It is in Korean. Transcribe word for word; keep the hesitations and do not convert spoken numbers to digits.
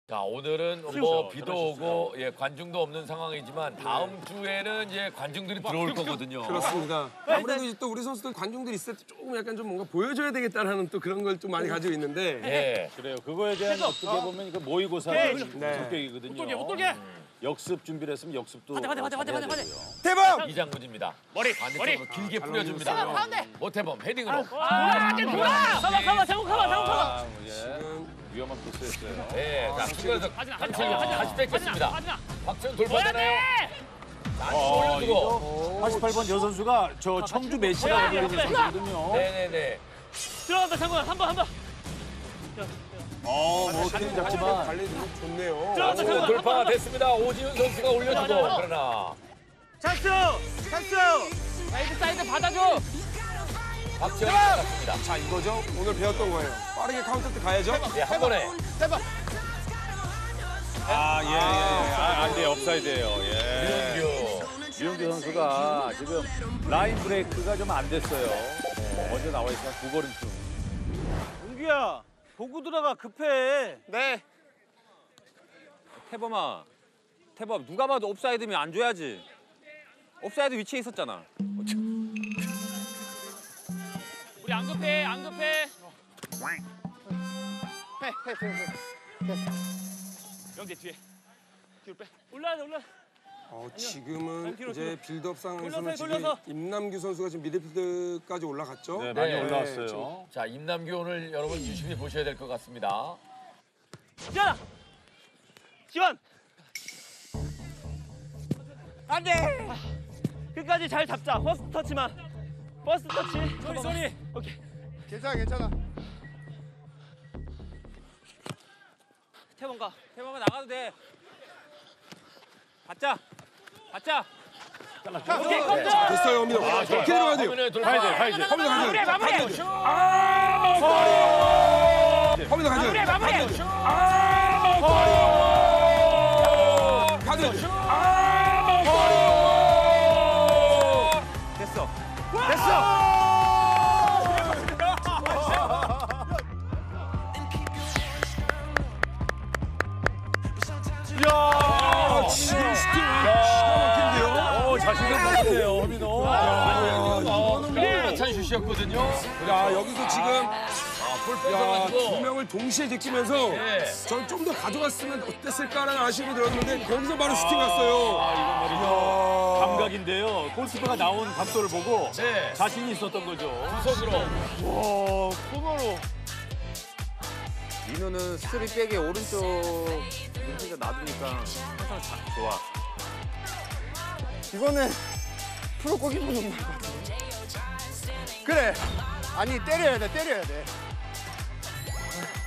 자, 오늘은 뭐 비도 오고 예, 관중도 없는 상황이지만 다음 주에는 이제 관중들이 들어올 거거든요. 그렇습니다. 아무래도 이제 또 우리 선수들 관중들이 있을 때 조금 약간 좀 뭔가 보여줘야 되겠다라는 또 그런 걸 좀 많이 가지고 있는데. 예. 그래요. 그거에 대한 어떻게 보면 이거 모의고사 성격이거든요. 못 돌게, 못 돌게. 역습 준비를 했으면 역습도 받아, 받아, 받아, 받아, 받아, 받아. 대박! 이장구입니다. 머리, 반대쪽으로 머리. 길게 뿌려줍니다. 가운데. 모태범 헤딩으로. 아, 돌아! 가봐, 가봐, 장군 가봐, 장군 가봐. 아, 예. 위험한 패스였어요. 예, 자, 중간에서 하지마, 한철이 하지마, 다시 뺏겼습니다. 하지마. 박지원 돌파잖아요. 안쪽으로 어, 올려주고. 팔십팔 번 여 선수가 저 청주 메시가 걸리는 선수거든요. 네네네. 들어간다, 장군. 한 번, 한 번. 어, 뭐 어떻게 잡지만 관리 좀 좋네요. 들어간다, 오, 장군. 돌파가 됐습니다. 오지훈 선수가 올려주고. 그러나 찬스! 찬스! 사이드, 사이드 받아줘. 박지원이 나갔습니다. 자, 이거죠? 오늘 배웠던 거예요. 빠르게 카운터 때 가야죠? 예, 한 번에. 아, 예, 예, 예. 아, 안 돼요. 업사이드예요. 예. 유영규. 유영규 선수가 지금 라인 브레이크가 좀 안 됐어요. 먼저 나와 있어 두 걸음쯤. 용규야, 보고 들어가 급해. 네. 태범아, 태범 누가 봐도 옵사이드면 안 줘야지. 옵사이드 위치에 있었잖아. 우리 안 급해, 안 급해. 영재 뒤에. 뒤로 빼. 올라야 돼, 올라. 어, 지금은 뒤로, 이제 빌드업 상황에서는 돌려서, 지금 돌려서. 임남규 선수가 지금 미드필드까지 올라갔죠? 네, 많이 네, 올라왔어요. 자, 임남규 오늘 여러분 유심히 보셔야 될 것 같습니다. 지원아! 지원! 안 돼! 끝까지 잘 잡자. 퍼스트 터치만. 퍼스트 터치. 소리, 소리. 오케이. 괜찮아 괜찮아. 태범 가. 태범아 나가도 돼. 받자, 받자. 오케이, 컴퓨 됐어요, 허민호. 어떻게 들어가야 돼요? 허민호의 돌파. 가야 돼, 가야 돼. 허민호 가야 마무리, 돼요. 마무리. 가야 돼요. 허민호 가야 돼요. 마무리, 마무리. 가야 돼요. 됐어. 아, 지금 슈팅 기가 막힌데요? 어, 자신감 많네요, 허민호. 이거는 찬 슛이었거든요. 야, 여기서 지금 볼 야, 두 뺏어가지고. 명을 동시에 제끼면서 네. 전 좀 더 가져갔으면 어땠을까라는 아쉬움이 들었는데 거기서 바로 슈팅 갔어요. 아, 이건 말이죠. 감각인데요. 골키퍼가 나온 각도를 보고 네. 자신이 있었던 거죠. 두 손으로. 와, 코너로. 민호는 스트릿백의 오른쪽 눈치가 놔두니까 항상 자, 좋아. 이거는 프로 골키퍼 좀 나을 것 같은데. 그래. 아니 때려야 돼 때려야 돼.